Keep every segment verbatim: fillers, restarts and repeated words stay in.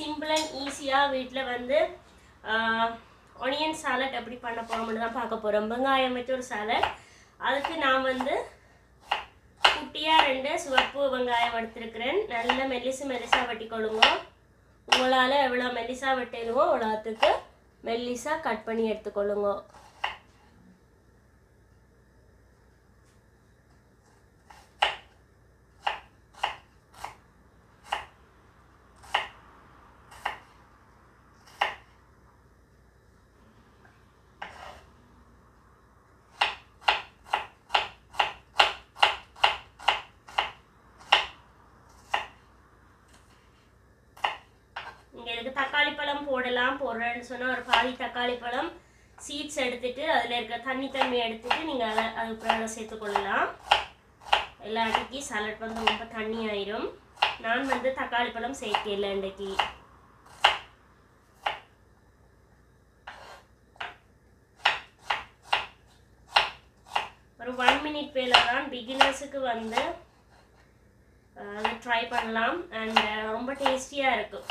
Simple and ஈஸியாக வீட்டில் வந்து ஆனியன் சாலட் எப்படி பண்ண போகிறோம்னு தான் பார்க்க போகிறோம். வெங்காயம் வச்சு ஒரு சாலட். அதுக்கு நான் வந்து குட்டியாக ரெண்டு சிவப்பு வெங்காயம் எடுத்துருக்கிறேன். நல்ல மெல்லிசு மெல்லிசாக வெட்டிக்கொள்ளுங்க. உங்களால் எவ்வளோ மெல்லிசாக வெட்டிடுவோ அவ்வளோத்துக்கு மெல்லிசாக கட் பண்ணி எடுத்துக்கொள்ளுங்க. நீங்கள் இதுக்கு தக்காளி பழம் போடலாம். போடுறேன்னு சொன்னால் ஒரு பாதி தக்காளி பழம் சீட்ஸ் எடுத்துட்டு அதில் இருக்கிற தண்ணி தண்ணியை எடுத்துட்டு நீங்கள் அதை அதுக்கப்புறம் சேர்த்துக்கொள்ளலாம். எல்லாட்டிக்கு சாலட் வந்து ரொம்ப தண்ணி ஆயிரும். நான் வந்து தக்காளி பழம் சேர்க்கல இன்றைக்கு. ஒரு ஒன் மினிட் வேலை தான். பிகினர்ஸுக்கு வந்து அதை ட்ரை பண்ணலாம். அண்ட் ரொம்ப டேஸ்டியாக இருக்கும்.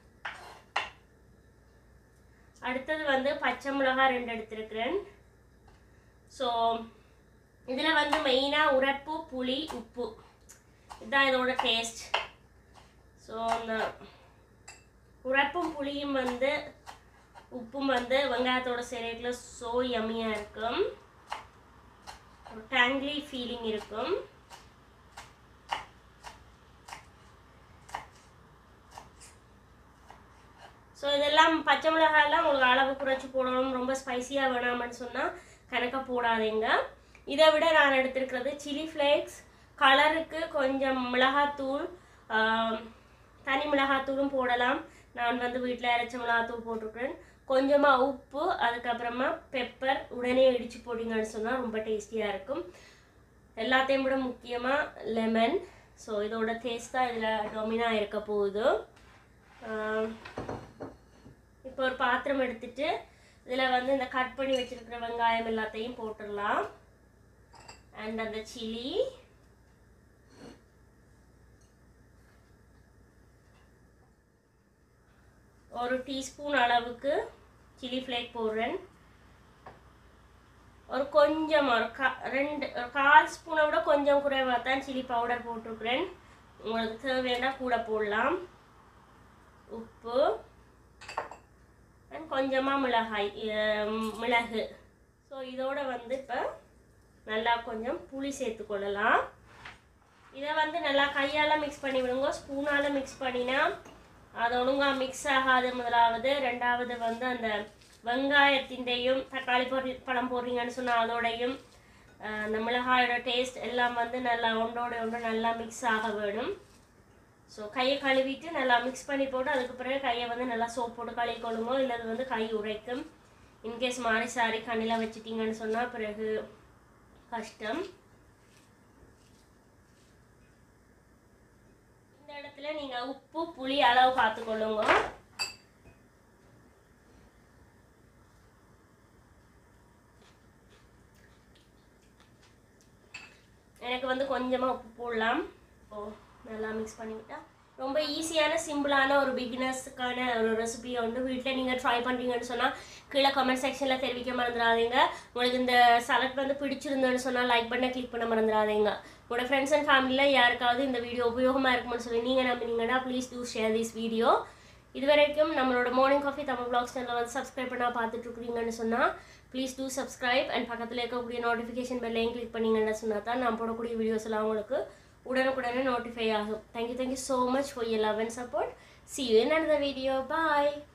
அடுத்தது வந்து பச்சை மிளகாய் ரெண்டு எடுத்துருக்கிறேன். ஸோ இதில் வந்து மெயினாக உரப்பு, புளி, உப்பு இதுதான் இதோட டேஸ்ட். ஸோ இந்த உரப்பும் புளியும் வந்து உப்பும் வந்து வெங்காயத்தோட சேரத்தில் ஸோ யம்மியாக இருக்கும். ஒரு டேங்க்லி ஃபீலிங் இருக்கும். ஸோ இதெல்லாம் பச்சை மிளகாயெல்லாம் உங்களுக்கு அளவு குறைச்சி போடணும். ரொம்ப ஸ்பைஸியாக வேணாமன்னு சொன்னால் கணக்காக போடாதீங்க. இதை விட நான் எடுத்துருக்கிறது சில்லி ஃப்ளேக்ஸ், கலருக்கு கொஞ்சம் மிளகாத்தூள், தனி மிளகாத்தூளும் போடலாம். நான் வந்து வீட்டில் அரைச்ச மிளகாத்தூள் போட்டிருக்கிறேன். கொஞ்சமாக உப்பு, அதுக்கப்புறமா பெப்பர் உடனே இடித்து போட்டிங்கன்னு சொன்னால் ரொம்ப டேஸ்டியாக இருக்கும். எல்லாத்தையும் விட முக்கியமாக லெமன். ஸோ இதோட டேஸ்ட் தான் இதில் டொமினாக இருக்க போகுது. இப்போ ஒரு பாத்திரம் எடுத்துட்டு இதில் வந்து இந்த கட் பண்ணி வச்சிருக்கிற வெங்காயம் எல்லாத்தையும் போட்டுடலாம். அண்ட் அந்த சில்லி, ஒரு டீஸ்பூன் அளவுக்கு சில்லி ஃப்ளேக் போடுறேன். ஒரு கொஞ்சம் ஒரு கா ரெண்டு கால் ஸ்பூனை விட கொஞ்சம் குறைவாக தான் சில்லி பவுடர் போட்டிருக்கிறேன். உங்களுக்கு தேவைன்னா கூட போடலாம். உப்பு அண்ட் கொஞ்சமாக மிளகாய் மிளகு. ஸோ இதோட வந்து இப்போ நல்லா கொஞ்சம் புளி சேர்த்துக்கொள்ளலாம். இதை வந்து நல்லா கையால் மிக்ஸ் பண்ணி விடுங்க. ஸ்பூனால் மிக்ஸ் பண்ணினா அது ஒழுங்காக மிக்ஸ் ஆகாது. முதலாவது. ரெண்டாவது வந்து அந்த வெங்காயத்தின்டையும் தக்காளி பொறி பழம் போடுறீங்கன்னு சொன்னால் அதோடையும் அந்த மிளகாயோட டேஸ்ட் எல்லாம் வந்து நல்லா ஒன்றோட ஒன்று நல்லா மிக்ஸ் ஆக வேணும். ஸோ கையை கழுவிட்டு நல்லா மிக்ஸ் பண்ணி போட்டு அதுக்கு பிறகு கையை வந்து நல்லா சோப் போட்டு கழுவி கொள்ளுமோ. இல்லை அது வந்து கை உரைக்கும். இன்கேஸ் மாறி சாரி கண்ணில் வச்சுட்டிங்கன்னு சொன்னால் பிறகு கஷ்டம். இந்த இடத்துல நீங்கள் உப்பு புளி அளவு பார்த்துக்கொள்ளுங்க. எனக்கு வந்து கொஞ்சமாக உப்பு போடலாம். ஓ நல்லா மிக்ஸ் பண்ணிவிட்டா ரொம்ப ஈஸியான சிம்பிளான ஒரு பிகினர்ஸுக்கான ஒரு ரெசிபியை வந்து வீட்டில் நீங்கள் ட்ரை பண்ணுறீங்கன்னு சொன்னால் கீழே கமெண்ட் செக்ஷனில் தெரிவிக்க மறந்துடாதீங்க. உங்களுக்கு இந்த சாலட் வந்து பிடிச்சிருந்தோன்னு சொன்னால் லைக் பண்ண கிளிக் பண்ண மறந்துடாதீங்க. உங்களோட ஃப்ரெண்ட்ஸ் அண்ட் ஃபேமிலியில் யாருக்காவது இந்த வீடியோ உபயோகமாக இருக்கும்னு சொல்லி நீங்கள் நம்பினீங்கன்னா please do share this video. இது வரைக்கும் நம்மளோட மார்னிங் காஃபி தமிழ் வ்ளாக்ஸ் சேனலை வந்து சப்ஸ்கிரைப் பண்ணால் பார்த்துட்ருக்குறீங்கன்னு சொன்னால் ப்ளீஸ் டூ சப்ஸ்கிரைப். அண்ட் பக்கத்தில் இருக்கக்கூடிய நோட்டிஃபிகேஷன் பெல்லையும் கிளிக் பண்ணிங்கன்னு சொன்னால் தான் நான் போடக்கூடிய வீடியோஸ் எல்லாம் உங்களுக்கு உடனுக்குடனே notify ஆகும். Thank you, thank you so much for your love and support. See you in another video. Bye.